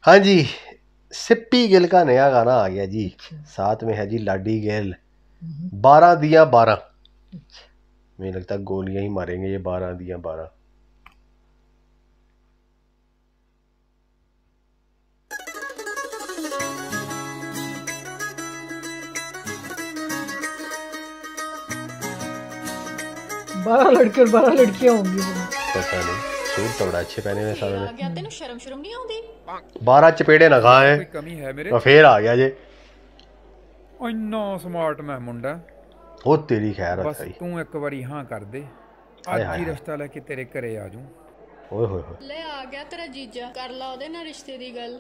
हाँ जी, सिप्पी गिल का नया गाना आ गया जी। अच्छा। साथ में है जी लाडी गिल। 12 दिया 12। अच्छा। मुझे लगता है गोलियां ही मारेंगे ये 12 दिया 12। बारह लड़के और 12 लड़कियां होंगी। पता नहीं, सूट तो बड़ा अच्छे पहने हुए सारों ने। क्या तेन शर्म शर्म नहीं आउंदी? 12 चपेड़े ना खाए। कोई कमी है मेरे? तो फिर आ गया जे। ਇੰਨਾ ਸਮਾਰਟ ਮੈਂ ਮੁੰਡਾ। ਉਹ ਤੇਰੀ ਖੈਰ ਬਸ ਹੈ। ਤੂੰ ਇੱਕ ਵਾਰੀ ਹਾਂ ਕਰ ਦੇ, ਹਾਏ ਅੱਜ ਹਾਏ ਹੀ ਹਾਏ। ਰਿਸ਼ਤਾ ਲੈ ਕੇ ਤੇਰੇ ਘਰੇ ਆ ਜਾਊਂ। ਓਏ ਹੋਏ ਹੋਏ। ਲੈ ਆ ਗਿਆ ਤੇਰਾ ਜੀਜਾ, ਕਰ ਲਾ ਉਹਦੇ ਨਾਲ ਰਿਸ਼ਤੇ ਦੀ ਗੱਲ।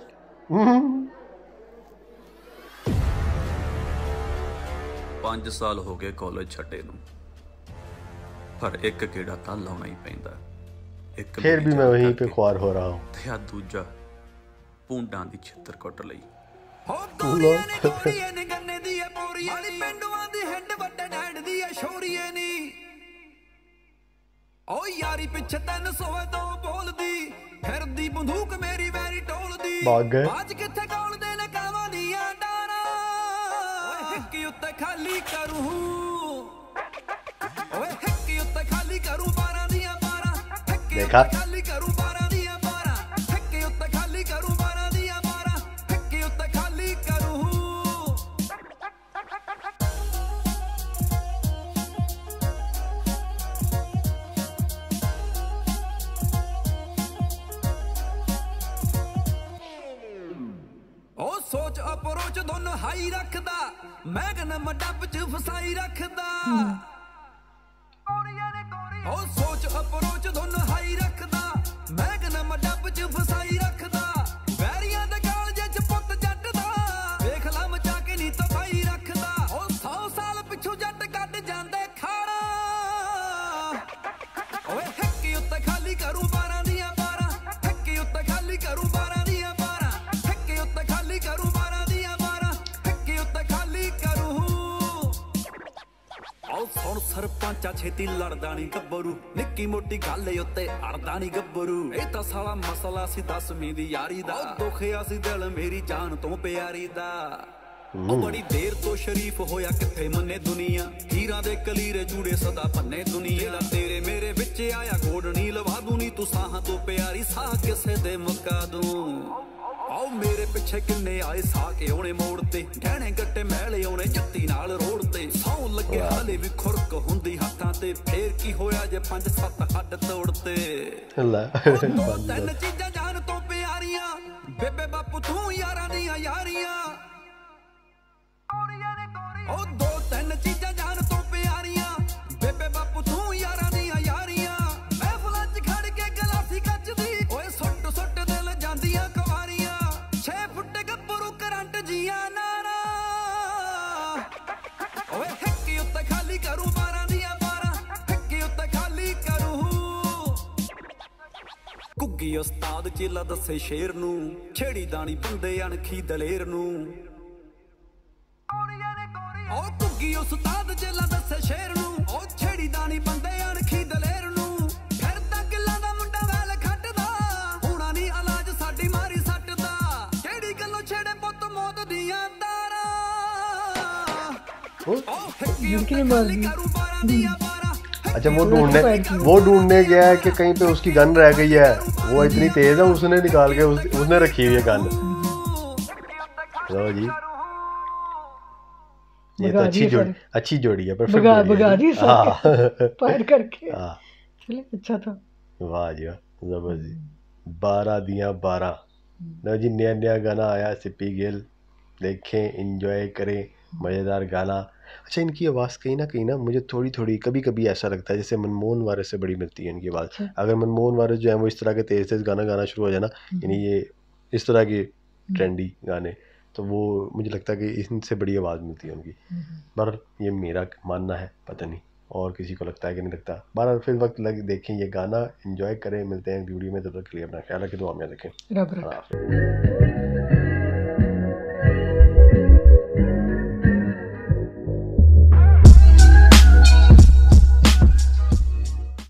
5 ਸਾਲ ਹੋ ਗਏ ਕਾਲਜ ਛੱਡੇ ਨੂੰ, ਪਰ ਇੱਕ ਕਿਹੜਾ ਤਾਂ ਲਾਉਣਾ ਹੀ ਪੈਂਦਾ। ਇੱਕ फिर भी मैं वहीं पे ख्वार हो रहा हूँ। ਤੇ ਆ ਦੂਜਾ ਪੁੰਡਾਂ ਦੀ ਛਿੱਤਰ ਕੁੱਟ ਲਈ। ਹੋ ਗੋਰੀਏ ਨੇ ਗੋਰੀਏ ਨੇ ਗੰਨੇ ਦੀ ਐ ਪੋਰੀਏ ਨੀ ਪਿੰਡਵਾਂ ਦੀ ਹਿੰਡ ਵੱਡੇ ਡੈਡ ਦੀ ਐ ਸ਼ੋਰੀਏ ਨੀ। ਓ ਯਾਰੀ ਪਿੱਛੇ 300 ਤੋਂ ਬੋਲਦੀ ਫਿਰਦੀ ਬੰਦੂਕ ਮੇਰੀ ਵੈਰੀ ਟੋਲਦੀ। भाग गए। ਅੱਜ ਕਿੱਥੇ ਕੋਲਦੇ ਨੇ ਕਾਵਾਂ ਦੀਆਂ ਡਾਰਾਂ। ਓਏ ਹਿੱਕੀ ਉੱਤੇ ਖਾਲੀ ਕਰੂ, ਓਏ ਹਿੱਕੀ ਉੱਤੇ ਖਾਲੀ ਕਰੂ 12 ਦੀਆਂ 12। ਹਿੱਕੀ देखा? ਉੱਤੇ ਖਾਲੀ ਕਰੂ 12 ਦੀਆਂ 12। ਹਿੱਕੀ ਉੱਤੇ ਖਾਲੀ ਕਰੂ 12 ਦੀਆਂ 12। ਹਿੱਕੀ ਉੱਤੇ ਖਾਲੀ ਕਰੂ। ਉਹ ਸੋਚ ਅਪਰੋਚ ਦੋਨੋਂ ਹਾਈ ਰੱਖਦਾ, ਮੈਂ ਕਹਿੰਦਾ ਮੈਂ ਡੱਬ ਚ ਫਸਾਈ ਰੱਖਦਾ। ਉਹ ਸੋਚ ਅਪਰੋਚ ਦੋਨੋਂ ਹਾਈ ਰੱਖਦਾ, ਮੈਂ ਕਹਿੰਦਾ ਮੈਂ ਡੱਬ ਚ ਫਸਾਈ ਰੱਖਦਾ। ਵੈਰੀਆਂ ਦੇ ਕਾਲਜੇ ਚ ਪੁੱਤ ਜੱਟ ਦਾ, ਵੇਖ ਲਾ ਮਚਾ ਕੇ ਨੀ ਤਬਾਈ ਰੱਖਦਾ। ਉਹ 100 ਸਾਲ ਪਿੱਛੋਂ ਜੱਟ ਕੱਢ ਜਾਂਦੇ ਖਾਣਾ। ਓਏ ਹਿੱਕੀ ਉੱਤੇ ਖਾਲੀ ਕਰੂ 12 ਦੀਆਂ 12। ਹਿੱਕੀ ਉੱਤੇ ਖਾਲੀ ਕਰੂ 12 ਦੀਆਂ 12। ਹਿੱਕੀ ਉੱਤੇ ਖਾਲੀ ਕਰੂ 12 ਦੀਆਂ 12। ਹਿੱਕੀ ਉੱਤੇ ਖਾਲੀ ਕਰੂ। ਆਓ ਸੁਣ ਸਰਪੰਚਾ ਛੇਤੀ ਲੜਦਾ ਨੀ ਗੱਭਰੂ, ਨਿੱਕੀ ਮੋਟੀ ਗੱਲ ਉੱਤੇ ਅੜਦਾ ਨੀ ਗੱਭਰੂ। ਇਹ ਤਾਂ ਸਾਲਾ ਮਸਲਾ ਸੀ 10ਵੀਂ ਦੀ ਯਾਰੀ ਦਾ, ਦੁਖਿਆ ਸੀ ਦਿਲ ਮੇਰੀ ਜਾਨ ਤੋਂ ਪਿਆਰੀ ਦਾ। ਉਹ ਬੜੀ ਦੇਰ ਤੋਂ ਸ਼ਰੀਫ ਹੋਇਆ ਕਿੱਥੇ ਮੰਨੇ ਦੁਨੀਆ, ਹੀਰਾਂ ਦੇ ਕਲੀਰੇ ਜੂੜੇ ਸਦਾ ਪੰਨੇ ਦੁਨੀਆ। ਤੇਰੇ ਮੇਰੇ ਵਿੱਚ ਆਇਆ ਗੋਡਣੀ ਲਵਾ ਦੂੰ ਨੀ, ਤੂੰ ਸਾਹਾਂ ਤੋਂ ਪਿਆਰੀ ਸਾਹ ਕਿਸੇ ਦੇ ਮੁਕਾ ਦੂੰ। ਆਓ ਮੇਰੇ ਪਿੱਛੇ ਕਿੰਨੇ ਆਏ ਸਾਹ ਕੇ ਉਹਨੇ ਮੋੜ ਤੇ, ਗਹਿਣੇ ਗੱਟੇ ਮੈਲੇ ਉਹਨੇ ਜੱਤੀ ਨਾਲ ਰੋੜ ਤੇ। ਸੌ ਲੱਗੇ ਹਾਲੇ ਵੀ ਖੁਰਕ ਹੁੰਦੀ ਹੱਥਾਂ ਤੇ, ਫੇਰ ਕੀ ਹੋਇਆ ਜੇ 5-7 ਹੱਡ ਤੋੜਤੇ। ਦੋ ਤਿੰਨ ਚੀਜ਼ਾਂ ਜਾਨ ਤੋਂ ਪਿਆਰੀਆਂ, ਬੇਬੇ ਬਾਪੂ ਤੂੰ ਯਾਰਾਂ ਦੀਆਂ ਯਾਰੀਆਂ। ਉਹ ਦੋ ਤਿੰਨ ਚੀਜ਼ਾਂ ਜਾਨ ਤੋਂ ਪਿਆਰੀਆਂ, ਬੇਬੇ ਬਾਪੂ ਤੂੰ ਯਾਰਾਂ ਦੀਆਂ ਯਾਰੀਆਂ। ਮਹਿਫਲਾਂ 'ਚ ਖੜ ਕੇ ਗਲਾਸੀ ਕੱਚ ਦੀ, ਓਏ ਸੁੱਟ ਸੁੱਟ ਦਿਲ ਜਾਂਦੀਆਂ ਕੁਆਰੀਆਂ। 6 ਫੁੱਟ ਗੱਭਰੂ ਕਰੰਟ ਜੀਆਂ ਨਾਰਾ। ਓਏ ਹਿੱਕੀ ਉੱਤੇ ਖਾਲੀ ਕਰੂ 12 ਦੀਆਂ 12। ਹਿੱਕੀ ਉੱਤੇ ਖਾਲੀ ਕਰੂ। ਘੁੱਗੀ ਉਸਤਾਦ ਚੇਲਾ ਦੱਸੇ ਸ਼ੇਰ ਨੂੰ, ਛੇੜੀ ਦਾਣੀ ਬੰਦੇ ਅਣਖੀ ਦਲੇਰ ਨੂੰ। ਉਹ ਘੁੱਗੀ ਉਸਤਾਦ ਚੇਲਾ ਦੱਸੇ ਸ਼ੇਰ ਨੂੰ, ਉਹ ਛੇੜੀ ਦਾਣੀ ਬੰਦੇ ਅਣਖੀ ਦਲੇਰ ਨੂੰ। ਫਿਰਦਾ ਕਿੱਲਾਂ ਦਾ ਮੁੰਡਾ ਵੈਲ ਖੱਟਦਾ, ਹੋਣਾ ਨੀ ਇਲਾਜ ਸਾਡੀ ਮਾਰੀ ਸੱਟਦਾ। ਕਿਹੜੀ ਗੱਲੋਂ ਛੇੜੇ ਪੁੱਤ ਮੌਤ ਦੀਆਂ ਤਾਰਾਂ। ਉਹ ਹਿੱਕੀ ਉੱਤੇ ਖਾਲੀ ਕਰੂ 12 ਦੀਆਂ 12। अच्छा वो ढूंढने गया है कि कहीं पे उसकी गन रह गई है, वो इतनी तेज है उसने निकाल के उसने रखी हुई है गन। लो जी, ये तो अच्छी जोड़ी है, परफेक्ट जोड़ी है। हाँ फायर करके चले, अच्छा था। वाह जी वाह, जबरदस्त। 12 दिया 12। लो जी, नया नया गाना आया सिप्पी गिल, देखें इंजॉय करें, मज़ेदार गाना। अच्छा, इनकी आवाज़ कहीं ना मुझे थोड़ी थोड़ी कभी कभी ऐसा लगता है जैसे मनमोहन वारिस से बड़ी मिलती है इनकी आवाज़। अगर मनमोहन वारिस जो है वो इस तरह के तेज़ तेज़ गाना गाना शुरू हो जाए ना, यानी ये इस तरह के ट्रेंडी गाने, तो वो मुझे लगता है कि इनसे बड़ी आवाज़ मिलती है उनकी। पर ये मेरा मानना है, पता नहीं और किसी को लगता है कि नहीं लगता। बार फिर वक्त देखें ये गाना, एंजॉय करें। मिलते हैं वीडियो में, तब तक के लिए अपना ख्याल रखें, दुआ में रखें।